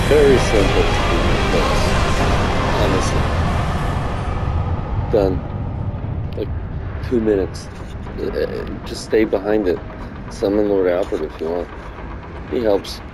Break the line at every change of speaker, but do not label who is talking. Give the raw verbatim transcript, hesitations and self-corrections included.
Very simple to do this, honestly. Done. Like two minutes. Uh, Just stay behind it. Summon Lord Alfred if you want. He helps.